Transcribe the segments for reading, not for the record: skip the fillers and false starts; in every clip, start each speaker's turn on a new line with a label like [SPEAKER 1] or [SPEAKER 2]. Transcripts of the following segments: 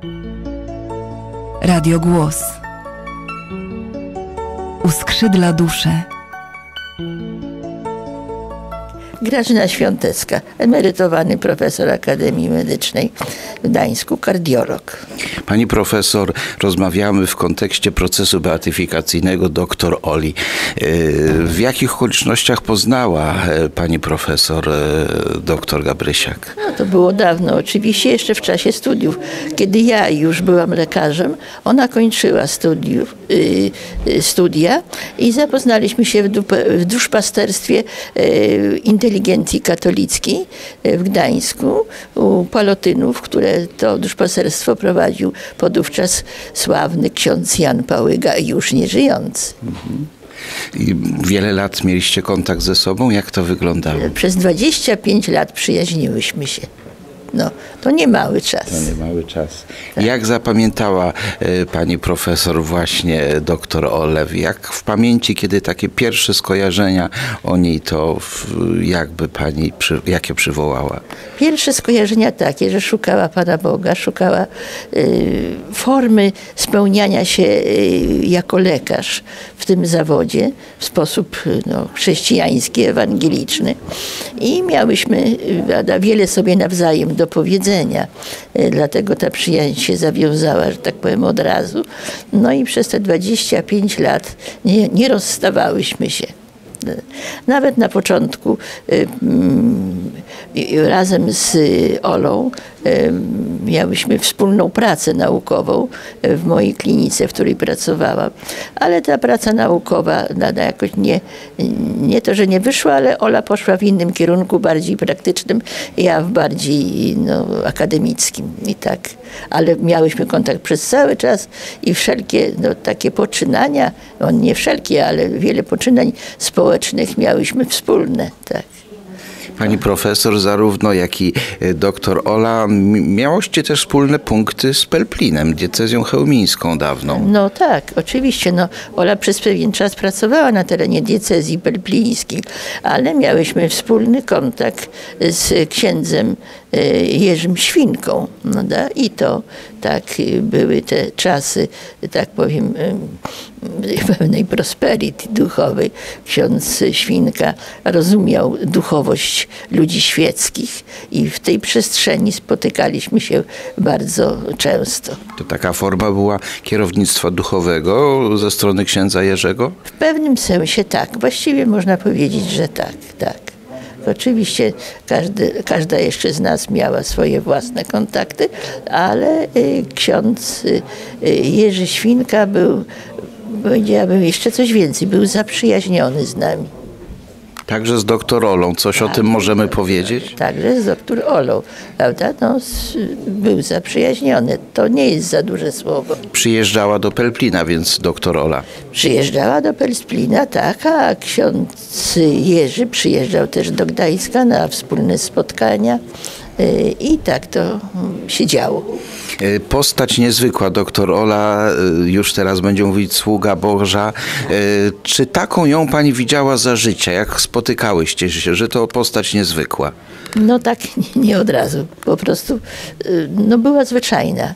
[SPEAKER 1] Radio Głos uskrzydla duszę.
[SPEAKER 2] Grażyna Świątecka, emerytowany profesor Akademii Medycznej w Gdańsku, kardiolog.
[SPEAKER 3] Pani profesor, rozmawiamy w kontekście procesu beatyfikacyjnego dr Oli. W jakich okolicznościach poznała pani profesor dr Gabrysiak?
[SPEAKER 2] No, to było dawno, oczywiście jeszcze w czasie studiów. Kiedy ja już byłam lekarzem, ona kończyła studia i zapoznaliśmy się w duszpasterstwie inteligencji katolickiej w Gdańsku u Palotynów, które to duszpasterstwo prowadził podówczas sławny ksiądz Jan Pałyga, już nieżyjący.
[SPEAKER 3] I wiele lat mieliście kontakt ze sobą? Jak to wyglądało?
[SPEAKER 2] Przez 25 lat przyjaźniłyśmy się. No, to nie mały czas.
[SPEAKER 3] To nie mały czas. Tak. Jak zapamiętała pani profesor właśnie dr Olę? Jak w pamięci, kiedy takie pierwsze skojarzenia o niej, to jakby pani, jakie przywołała?
[SPEAKER 2] Pierwsze skojarzenia takie, że szukała Pana Boga, szukała formy spełniania się jako lekarz w tym zawodzie w sposób chrześcijański, ewangeliczny. I miałyśmy wiele sobie nawzajem do powiedzenia. Dlatego ta przyjaźń się zawiązała, że tak powiem, od razu. No i przez te 25 lat nie rozstawałyśmy się. Nawet na początku razem z Olą miałyśmy wspólną pracę naukową w mojej klinice, w której pracowałam, ale ta praca naukowa jakoś nie to, że nie wyszła, ale Ola poszła w innym kierunku, bardziej praktycznym, ja w bardziej akademickim i tak. Ale miałyśmy kontakt przez cały czas i wszelkie takie poczynania, nie wszelkie, ale wiele poczynań społecznych miałyśmy wspólne, tak.
[SPEAKER 3] Pani profesor, zarówno jak i dr Ola, miałyście też wspólne punkty z Pelplinem, diecezją chełmińską dawną.
[SPEAKER 2] No tak, oczywiście. Ola przez pewien czas pracowała na terenie diecezji pelplińskiej, ale miałyśmy wspólny kontakt z księdzem Jerzym Świnką. I to tak były te czasy, tak powiem, pewnej prosperity duchowej. Ksiądz Świnka rozumiał duchowość ludzi świeckich i w tej przestrzeni spotykaliśmy się bardzo często.
[SPEAKER 3] To taka forma była kierownictwa duchowego ze strony księdza Jerzego?
[SPEAKER 2] W pewnym sensie tak. Właściwie można powiedzieć, że tak. Oczywiście każda jeszcze z nas miała swoje własne kontakty, ale ksiądz Jerzy Świnka był, powiedziałabym, jeszcze coś więcej, był zaprzyjaźniony z nami.
[SPEAKER 3] Także z dr Olą. Coś o tym możemy powiedzieć?
[SPEAKER 2] Także z dr Olą, prawda? Był zaprzyjaźniony. To nie jest za duże słowo.
[SPEAKER 3] Przyjeżdżała do Pelplina, więc dr Ola.
[SPEAKER 2] Przyjeżdżała do Pelplina, tak, a ksiądz Jerzy przyjeżdżał też do Gdańska na wspólne spotkania. I tak to się działo.
[SPEAKER 3] Postać niezwykła, dr Ola, już teraz będzie mówić sługa Boża. Czy taką ją pani widziała za życia? Jak spotykałyście się, że to postać niezwykła?
[SPEAKER 2] No tak, nie od razu. Po prostu była zwyczajna.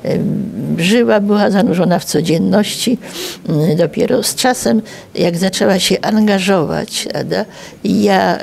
[SPEAKER 2] Była zanurzona w codzienności. Dopiero z czasem, jak zaczęła się angażować, ja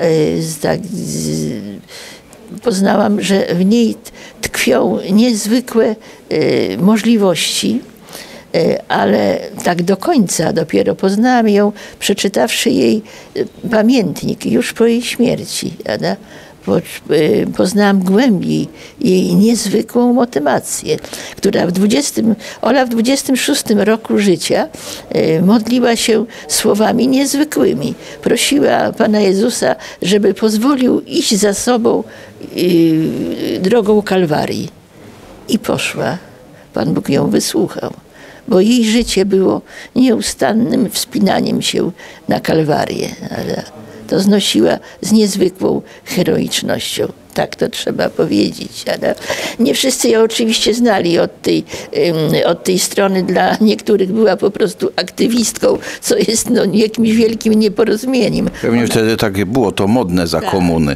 [SPEAKER 2] poznałam, że w niej tkwią niezwykłe możliwości, ale tak do końca dopiero poznałam ją, przeczytawszy jej pamiętnik już po jej śmierci. Poznałam głębiej jej niezwykłą motywację, która Ola w 26 roku życia modliła się słowami niezwykłymi. Prosiła Pana Jezusa, żeby pozwolił iść za sobą drogą Kalwarii. I poszła. Pan Bóg ją wysłuchał, bo jej życie było nieustannym wspinaniem się na Kalwarię. To znosiła z niezwykłą heroicznością. Tak to trzeba powiedzieć. Ale nie wszyscy ją oczywiście znali od tej strony. Dla niektórych była po prostu aktywistką, co jest jakimś wielkim nieporozumieniem.
[SPEAKER 3] Pewnie wtedy tak było to modne za komuny.
[SPEAKER 2] Tak.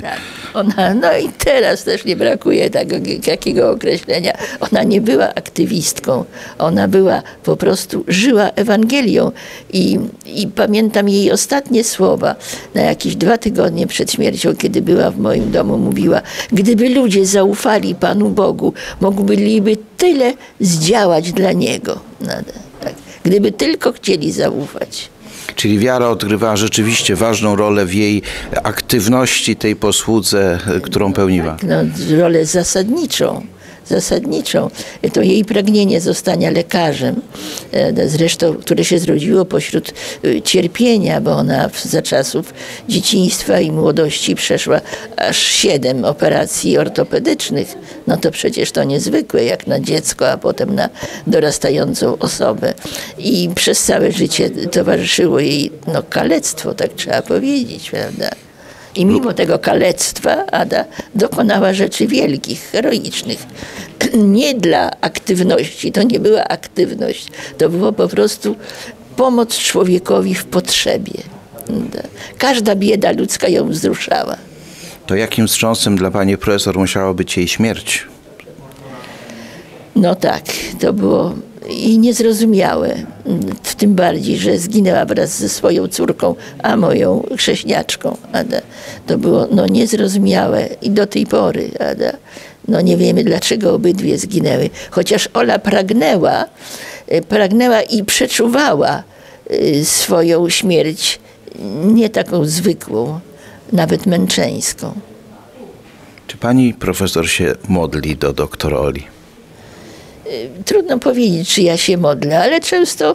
[SPEAKER 2] No i teraz też nie brakuje takiego określenia. Ona nie była aktywistką. Ona była po prostu, żyła Ewangelią. I pamiętam jej ostatnie słowa na jakieś 2 tygodnie przed śmiercią, kiedy była w moim domu, mówiła: gdyby ludzie zaufali Panu Bogu, mogliby tyle zdziałać dla Niego. No, tak. Gdyby tylko chcieli zaufać.
[SPEAKER 3] Czyli wiara odgrywała rzeczywiście ważną rolę w jej aktywności, tej posłudze, którą pełniła.
[SPEAKER 2] No, rolę zasadniczą. To jej pragnienie zostania lekarzem, zresztą, które się zrodziło pośród cierpienia, bo ona za czasów dzieciństwa i młodości przeszła aż 7 operacji ortopedycznych. No to przecież to niezwykłe, jak na dziecko, a potem na dorastającą osobę. I przez całe życie towarzyszyło jej kalectwo, tak trzeba powiedzieć, prawda? I mimo tego kalectwa Ada dokonała rzeczy wielkich, heroicznych. Nie dla aktywności, to nie była aktywność, to było po prostu pomoc człowiekowi w potrzebie. Każda bieda ludzka ją wzruszała.
[SPEAKER 3] To jakim wstrząsem dla pani profesor musiała być jej śmierć?
[SPEAKER 2] No tak, to było i niezrozumiałe. Tym bardziej, że zginęła wraz ze swoją córką, a moją chrześniaczką. Ada. To było niezrozumiałe i do tej pory. Ada. Nie wiemy, dlaczego obydwie zginęły. Chociaż Ola pragnęła i przeczuwała swoją śmierć, nie taką zwykłą, nawet męczeńską.
[SPEAKER 3] Czy pani profesor się modli do doktor Oli?
[SPEAKER 2] Trudno powiedzieć, czy ja się modlę, ale często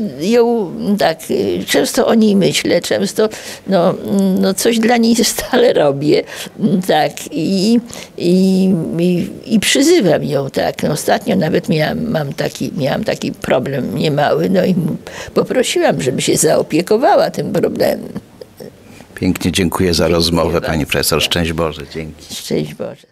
[SPEAKER 2] często o niej myślę, często coś dla niej stale robię, tak, i przyzywam ją, tak. Ostatnio nawet miałam taki problem niemały, i poprosiłam, żeby się zaopiekowała tym problemem.
[SPEAKER 3] Pięknie dziękuję za rozmowę, pani profesor. Szczęść Boże, dzięki.
[SPEAKER 2] Szczęść Boże.